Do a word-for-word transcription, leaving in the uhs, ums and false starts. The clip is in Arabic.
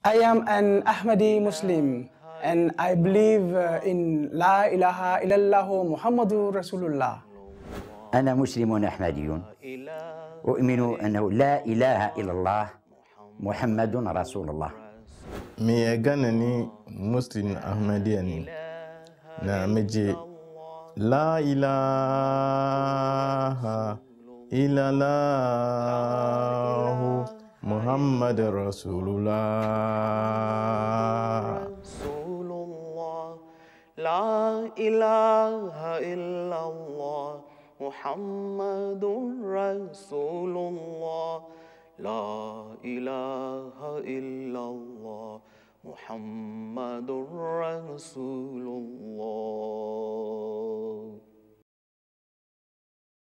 I am an Ahmadi Muslim and I believe uh, in La ilaha illallah Muhammadur Rasulullah. أنا مسلم أحمدي أؤمن أنه لا إله إلا الله محمد رسول الله. مي غانني مسلم أحمدياني نامجي لا إله إلا الله محمد رسول الله. لا إله إلا الله محمد رسول الله. لا إله إلا الله محمد رسول الله.